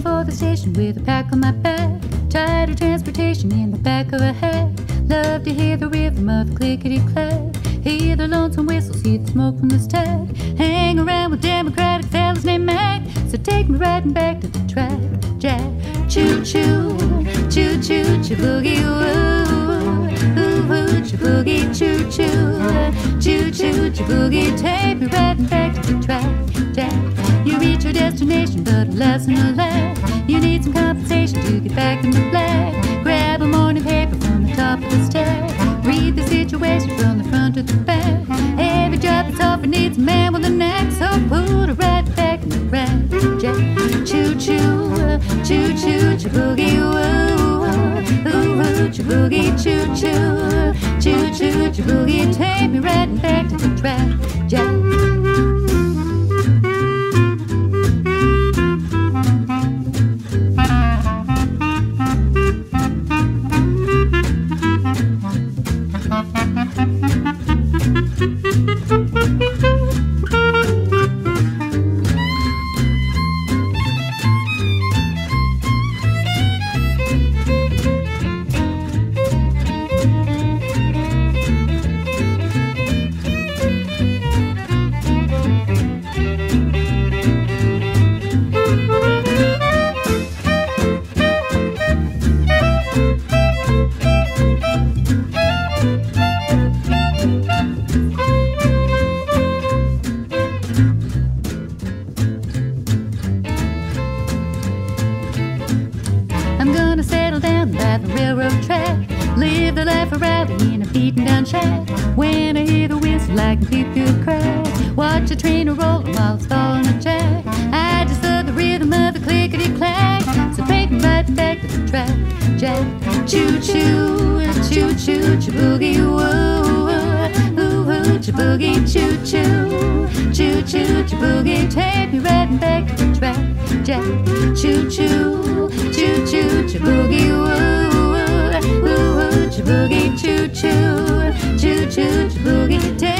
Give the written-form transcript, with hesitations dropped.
for the station with a pack on my back. Tired of transportation in the back of a hack. Love to hear the rhythm of the clickety-clack. Hear the lonesome whistle, see the smoke from the stack. Hang around with Democratic fellas named Mac. So take me riding back to the track, Jack. Choo-choo, choo-choo, choo-boogie, woo. Ooh, choo-boogie, choo-choo, choo-choo, choo-boogie. Take me riding back to the track, Jack. You reach your destination, but alas and alas, you need some compensation to get back in the black. Grab a morning paper from the top of the stack. Read the situation from the front to the back. Every job that's offered needs a man with a knack, so put it right back in the rack, Jack. Choo-choo, choo-choo, choo-boogie, woo. Ooh, choo-boogie, choo-choo, choo-choo, choo-boogie. Take me riding back to the track, Jack. I'm gonna settle down by the railroad track. Live the life of riding in a beaten down shack. When I hear the whistle, I can peep through the crack. Watch the train roll while it's falling a jack. I just love the rhythm of the clickety-clack. So take me right back to the track, Jack. Choo-choo, choo-choo, choo-boogie, woo. Ooh, choo-boogie, choo-choo, choo-choo, choo-boogie. Take me riding back to the track, Jack. Choo-choo, choo-choo, choo-boogie, woo. Ooh, choo-boogie, choo-choo, choo-choo, choo-boogie.